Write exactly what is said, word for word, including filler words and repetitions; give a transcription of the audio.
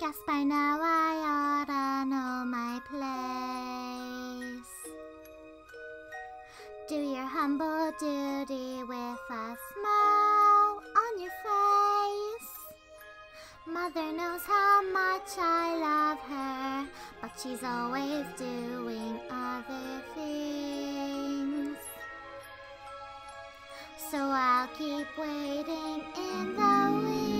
Guess by now I oughta know my place. Do your humble duty with a smile on your face. Mother knows how much I love her, but she's always doing other things. So I'll keep waiting in the wings.